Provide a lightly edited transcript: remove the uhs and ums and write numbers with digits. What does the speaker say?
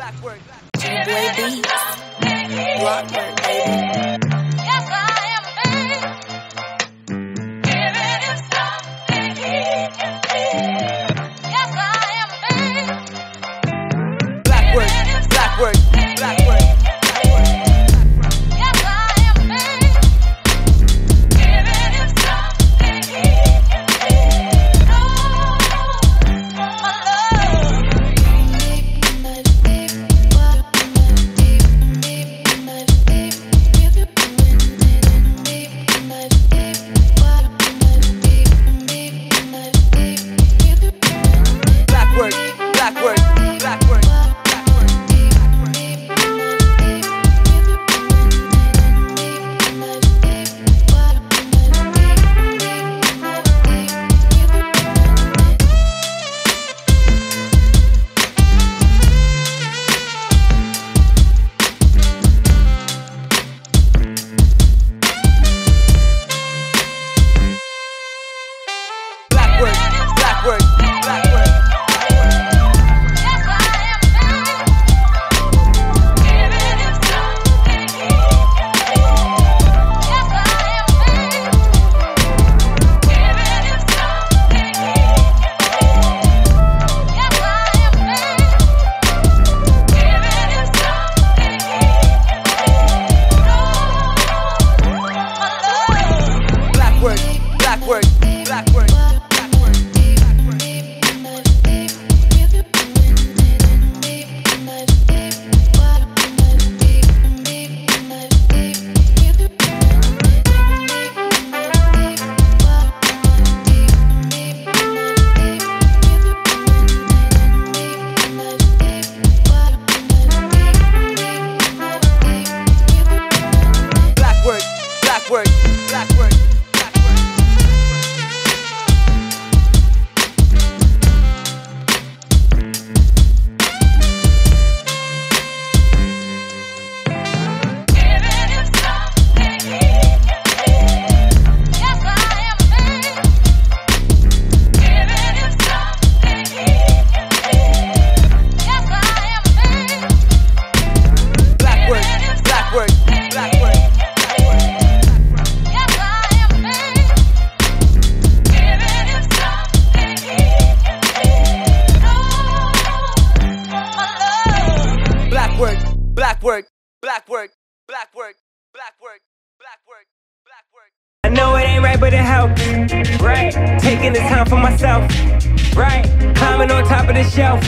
GBOYBEATZ, BLOCKWORK, baby. Yes, I am babe. Giving him something he can feel. Yes, I am babe. BLOCKWORK, BLOCKWORK, BLOCKWORK. Yes, I am babe. Giving him something he can feel. Oh, my love. BLOCKWORK, BLOCKWORK, BLOCKWORk. BLOCKWORK, BLOCKWORK, BLOCKWORK. Yes, I am babe. Giving him something he can feel. Yes, I am babe. Giving him something he can feel. Yes, I am babe. Giving him something he can feel. Oh, my love. BLOCKWORK, BLOCKWORK, BLOCKWORK, BLOCKWORK. BLOCKWORK, BLOCKWORK, BLOCKWORK, BLOCKWORK. Giving him something he can feel. Yes, I am babe. Giving him something he can feel. Yes, I am babe. BLOCKWORK, BLOCKWORK, BLOCKWORK, BLOCKWORK. Yes, I am babe. Giving him something he can feel. Oh, my love. BLOCKWORK, BLOCKWORK, BLOCKWORK, BLOCKWORK, BLOCKWORK, BLOCKWORK, BLOCKWORK. I know it ain't right, but it helps, right? Taking the time for myself, right? Climbing on top of the shelf.